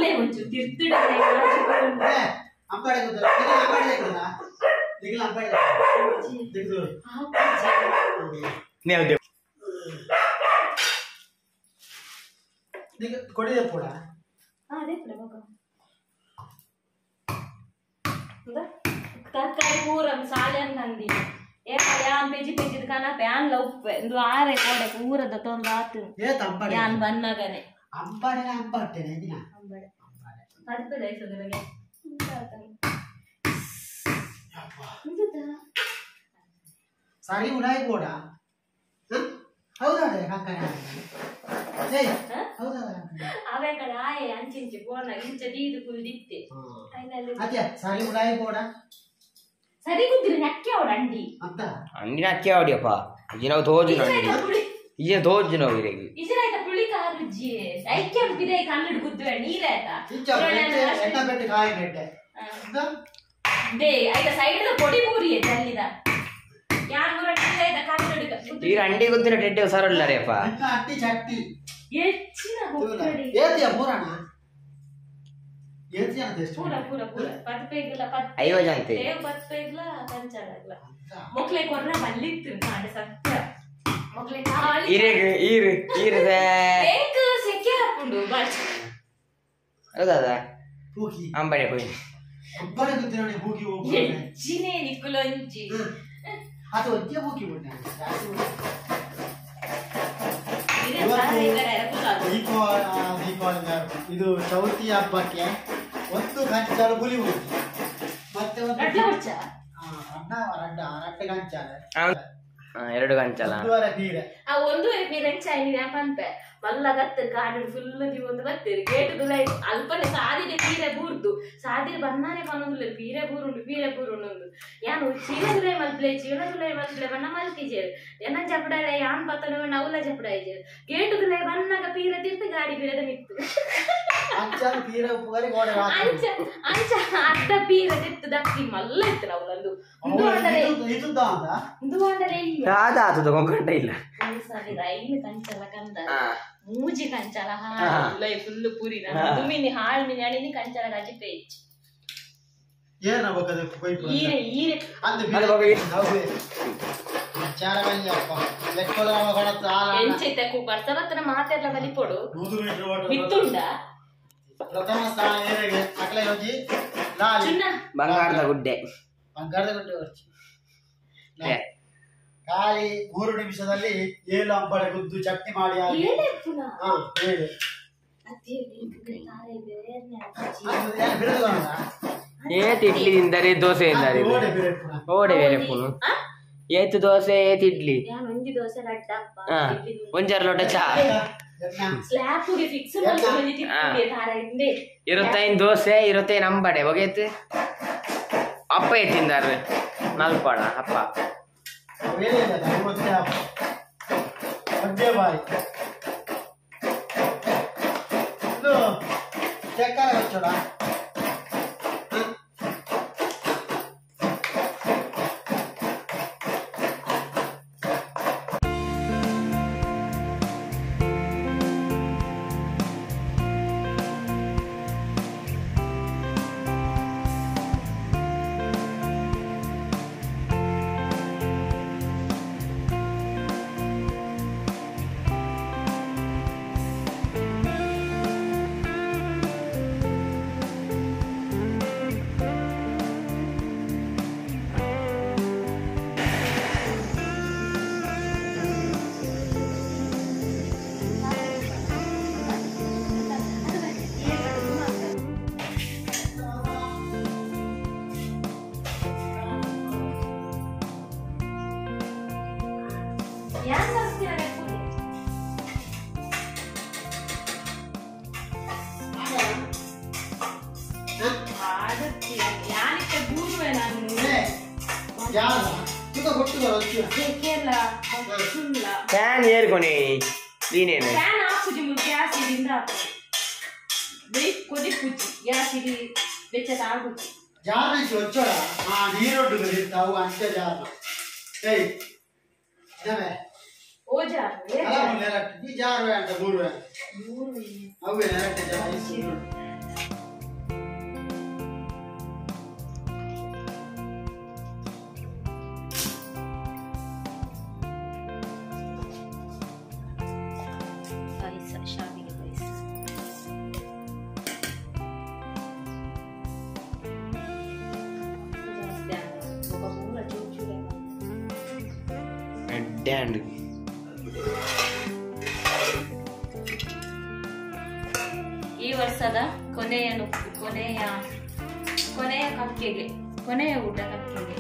ಅವನೇ ಒಂಚು ತಿರ್ತಿಡನೆ ಅಂಬಾಡೆ ಗೊತ್ತಲ್ಲ ಅಂಬಾಡೆ ಗೊತ್ತಾ ದಿಗ್ಲ ಅಂಬಾಡೆ ದಿಗ್ದು ನೀವು ದಿಗ್ ಕೊಡಿದೆ ಪೋಡ ಅದೇ ಪೋಡ ಮಗ ತರಕಾರಿ ಪೂರ ಸಾಲೆ ಅಂದಿ ಯಾನ್ ಪೇಜಿ ಪೇಜಿದ ಕಾನ ಪ್ಯಾನ್ ಲವ್ ಎಂದು ಆರೆ ಕೋಡೆ ಪೂರದ ತೊಂದು ಆತು ಯಾನ್ ಬನ್ನಗನೆ ಅಂಬಾಡೆ ಅಂಬಾಟೆನೆ ದಿನ ಅಂಬಾಡೆ ಅದಕ್ಕೆ ದೈಸದರಿಗೆ ಸಾರಿ ಉಡಾಯಿ ಕೂಡ ಹೌದಾ ಅವೇ ಕಡೆ ಆಯೆ ಅಂಚಿಂಚಿ ಪೋಣ ಇಂಚ ದೀದು ಕುಲ್ದಿತ್ತೆ ಅದೇ ಸಾರಿ ಉಡಾಯಿ ಕೂಡ ಸರಿ ಕುದ್ದಿರ ನಕ್ಕೆ ಅವಡ ಅಂಡಿ ಅಂತ ಅಂಡಿ ನಕ್ಕೆ ಅವಡಿಯಪ್ಪ ಇಜಿ ನಾವು ತೋಜು ನೋಡಿ ಇಜಿ ತೋಜು ನಾವು ಇರೆಗಿ ಇಜರಾಯ್ತ ಪುಳಿ ಕಾರುಜಿ ಐಕ್ಯ ಬಿದೈ ಕನ್ನಡ ಕುದ್ದುವೆ ನೀರಾಯ್ತ ಎಣ್ಣ ಬೆಟ್ಟು ಕಾಯಿ ಬೆಟ್ಟೆ ದೇ ಐತ ಸೈಡ್ ಪೊಡಿ ಪೂರಿ ಜಲ್ಲಿದ ಯಾನ್ ಮುರ ನೀರಾಯ್ತ ಕನ್ನಡ ಈ ಅಂಡಿ ಗುದ್ದಿನ ಟೆಡ್ಡೆ ಸರಲ್ಲರೇಪ್ಪ ಅಟ್ಟಿ ಚಟ್ಟಿ ಹೆಚ್ಚಿನ ಹೋಗ್ತಡಿ ಏತಿಯ ಪುರಾಣ ಏತಿಯ ಎಷ್ಟು ಪೂರ ಪೂರ ಪೂರ 10 ಪೈಗಲ 10 ಅಯ್ಯೋ ಜಂತೆ 10 ಪೈಗಲ ಕಂಚಳಗಲ ಮೊಕ್ಲೆ ಕೊರ್ರ ಬಲ್ಲಿತ್ತು ನಾಡೆ ಸತ್ಯ ಮೊಕ್ಲೆ ಕಾಲಿ ಇರೆಗೆ ಈರದೆ ಬೇಕ ಸೆಕೆ ಹಾಕೊಂಡು ಬಾಚ್ ಹೌದಾ ಹೋಗಿ ಅಂಬಡೆ ಹೋಗಿ ಅಂಬಡೆ ಗುದ್ದಿನ ಹೋಗಿ ಹೋಗಿ ಹೆಚ್ಚಿನೇ ನಿಕ್ಕುಲಂಚಿ ಅದು ಒಜ್ಜೆ ಹೋಗಿ ಬಿಟ್ಟೆ ದೀಪಾವಳಿ ಇದು ಚೌತಿ ಹಬ್ಬಕ್ಕೆ ಒಂದು ಗಂಚಾಲು ಬುಲಿ ಹೋಗಿ ಮತ್ತೆ ಒಂದು ಎರಡು ಗಂಚಲ ಆ ಒಂದು ಬೀರೆ ಪಂಪೆ ಮಲ್ಲಗತ್ತ ಗಾಡಿ ಫುಲ್ ಒಂದು ಬರ್ತೇರಿ ಗೇಟ್ ದುಲೈ ಅಲ್ಪನೆ ಸಾದಿದೆ ಪೀರೆ ಬೂರ್ದು ಸಾದಿರೆ ಬನ್ನಾನೆ ಬನ್ನೋದಿಲ್ಲ ಪೀರೆ ಬೂರುಂಡು ಯಾನು ಚೀಲದುಲೈ ಮಲ್ಪಲೆ ಬಣ್ಣ ಮಲ್ತಿಜೇರು ಎನ್ನ ಜಪಡಾಲೆ ಯಾನ್ ಪತ್ತನ ನೌಲ ಜಪಡಾಯಿಜೇರು ಗೇಟ್ ದುಲೈ ಬನ್ನಾಗ ಪೀರೆ ತಿರ್ತು ಗಾಡಿ ಪೀರೆದ ಮಿತ್ತು ಅಂಚ ಅರ್ಧ ಪೀರೆ ತಿರ್ತು ದಕ್ಕಿ ಮಲ್ಲ ಇತ್ತು ನೌಲಂದು ಯಾವ್ದಾತದ ಕೊಂಕಂಡ ಇಲ್ಲ ರೈಲು ಕಂಚಲ ಕಂದ ಮೂಜಿ ಕಂಚಲ ಹಾಳು ಫುಲ್ ಪೂರಿ ತುಮಿನಿ ಹಾಳು ಮಿನಿ ಅಣಿನಿ ಕಂಚಲ ಗಜಿ ಪೇಜ್ ಈರೆ ಈರೆ ಎಂಚೈತೆ ಬರ್ಸವತ್ತನ ಮಾತೆಲ್ಲ ಬಲಿಪೊಡು ಮಿತ್ತುಂಡ ಬಂಗಾರದ ಗುಡ್ಡೆ ಖಾಲಿ 3 ನಿಮಿಷದಲ್ಲಿ 7 ಅಂಬಡೆ ಗುದ್ದು ಚಟ್ನಿ ಮಾಡಿ ಇಡ್ಲಿ ತಿಂದರೆ ದೋಸೆ ಎಂದರೆ ಓಡೆ ಬೇರೆ ಪುನು ಏತು ದೋಸೆ ಏತು ಇಡ್ಲಿ ಒಂಜಾರ ಲೋಟ ಚಾ ಇರುತ್ತೈನ್ ದೋಸೆ ಇರುತ್ತೈನ್ ಅಂಬಡೆ ಒಗೆತು ಅಪ್ಪ ತಿಂದಾರ ನಲ್ಪಡ ಅಪ್ಪ ಫ್ಯಾನ್ ಏರ್ಕೊನಿ ನೀನೇನು ಫ್ಯಾನ್ ಹಾಕುಜಿ ಮುಲ್ ಗ್ಯಾಸ್ ಇರಿಂದ ಬೇಕ್ ಕೊಡಿ ಕುಚಿ ಗ್ಯಾಸ್ ಇರಿ ಬೆಚ್ಚದ ಆಗುಚಿ ಜಾರ ಚೊಚ್ಚಳ ಆ ನೀರೊಡ್ಡು ಇರ್ತಾವು ಅಂಚೆ ಜಾರ ಏಯ್ ನವೆ ಓ ಜಾರ ಅಲ್ಲ ನೆರಟ್ ಈ ಜಾರ ಅಂತ ಮೂರು ಅವೇ ನೆರಟ್ ಜಾರ ಡ್ಯಾಂಡ್ ಈ ವರ್ಷದ ಕೊನೆಯ ಕಕ್ಕೆಗೆ, ಕೊನೆಯ ಊಟ ಕಕ್ಕೆಗೆ.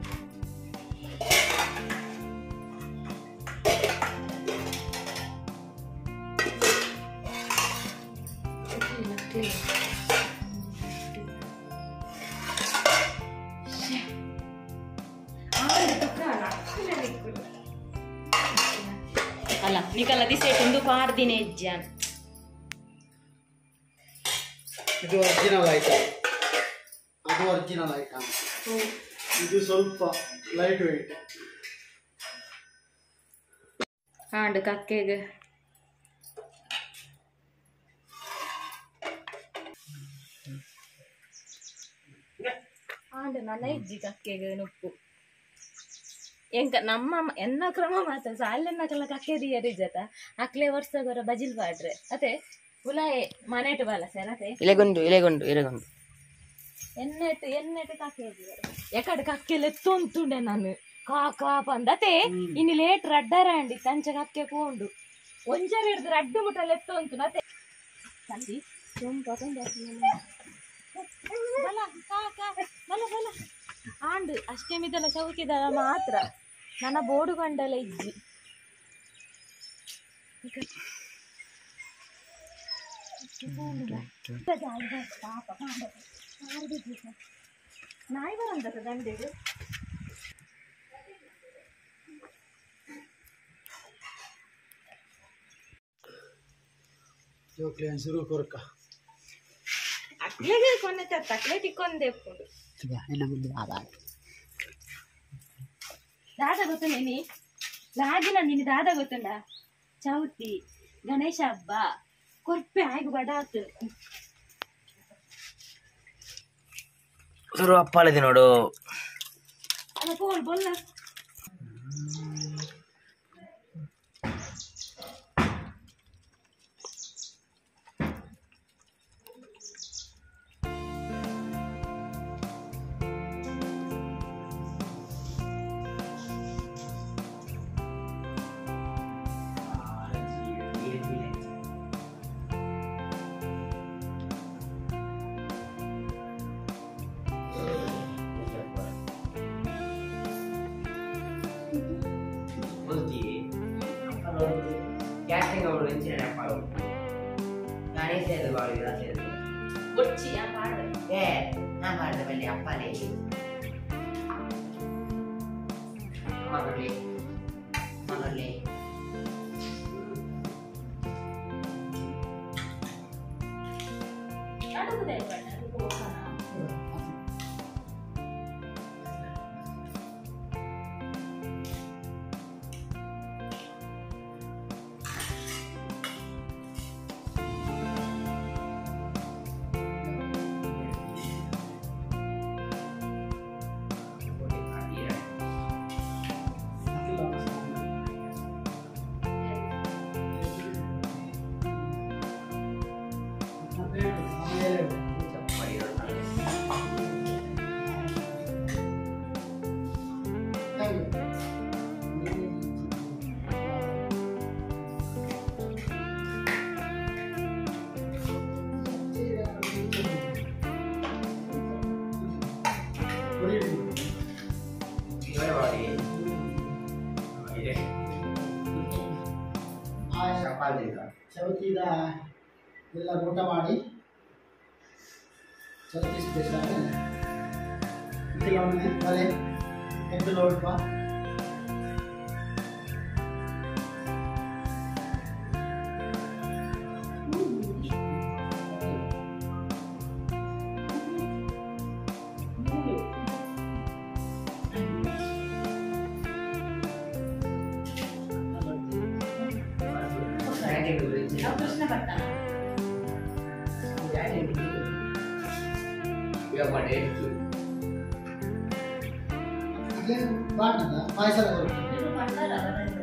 ಅಲ್ಲ ನಿಕಲ್ಲ ದಿಸೆ ಒಂದು ಪಾಡ್ದಿನ ಹೆಜ್ಜೆ. ಇದು ಒರಿಜಿನಲ್ ಐಟಮ್, ಅದು ಒರಿಜಿನಲ್ ಐಟಮ್. ಇದು ಸ್ವಲ್ಪ ಲೈಟ್ ವೆಯ್ಟ್. ಹಾಂಡು ಕಕ್ಕೆಗೆ ಹಾಂಡು ನನ್ನ ಇಜ್ಜಿ ಕಕ್ಕೆಗೆ ನುಪ್ಪು ಎಂಕ ನಮ್ಮ ಎನ್ನ ಕ್ರಮ ಮಾತ್ರ ಸಾಲೆನ್ನಕಲ್ಲ ಕಕ್ಕೆ ದಿಯರಿಜತ ಅಕ್ಲೆ ವರ್ಷಗರ ಬಜಿಲ್ ಬಾಡ್ರೆ ಅತೆ ಉಲಾಯೆ ಮನೆಟ್ ಬಾಲ ಸರ್ ಅತೆ ಇಲೆಗೊಂಡು ಎನ್ನೆಟ್ ಕಕ್ಕೆ ಎಕಡೆ ಕಕ್ಕೆಲೆ ತೊಂತುಂಡೆ ನಾನು ಕಾಕಾ ಪಂದತೆ ಇನ್ನು ಲೇಟ್ ರಡ್ಡರಾಂಡಿ ತಂಚ ಕಕ್ಕೆ ಪೋಂಡು ಒಂಜರ ಹಿಡ್ದು ರಡ್ಡು ಮುಟ್ಟಲೆ ತೊಂತು ನತೆ ತಂದಿ ಬಲ ಕಾಕಾ ಬಲ ಬಲ ಆಂಡು ಅಷ್ಟಮಿದಲ ಚೌಕಿದಲ ಮಾತ್ರ ನನ್ನ ಬೋಡು ಗಂಡಲ ಇಜ್ಜಿ ನಾಯಿ ಬರಂದ ದಂಡೆಗೆ ಶುರು ಕೊರಕ ಅಕ್ಲೆಗೆ ಕೊನೆ ತಕ್ಲೆ ತಿಕ್ಕೊಂಡೆ ಎಪ್ಪುಂಡು ದಾದ ಗೊತ್ತುಂಡ ನೀ ಲಾಗಿನ ನೀನು ದಾದ ಗೊತ್ತುಂಡ ಚೌತಿ ಗಣೇಶ ಹಬ್ಬ ಕೊರ್ಪೆ ಆಯ್ಗು ಬಡಾತು ಶುರು ಅಪ್ಪಾಳಿದೆ ನೋಡು ಅಲ್ಲ ಪೋಲ್ ಬೊಲ್ಲ ಕ್ಯಾಟ್ರಿಂಗ್ ಅವರು ಎಂಚಿನ ಅಪ್ಪಾಳು ನಾನೇ ಸೇರಿದ ಬಾಳಿ ಸೇರಿದ ಒಚ್ಚಿ ಆ ಪಾಡು ನಾ ಮಾಡಿದ ಬಲ್ಲಿ ಅಪ್ಪಾಲೇ ಮಗಳ್ಳಿ ಅಡುಗುದೇ ಬಣ್ಣ ಚೌತಿದ ಎಲ್ಲ ಊಟ ಮಾಡಿ ಚೌತಿ ಸ್ಪೆಷಲ್ ಕೆಲವೊಮ್ಮೆ ಬಲೆ ಎದ್ದು ನೋಡುವ ಕೃಷ್ಣ ಬರ್ತಾನ ಬಾಟದ ಪಾಯಸ ಮಾಡ್ತಾರ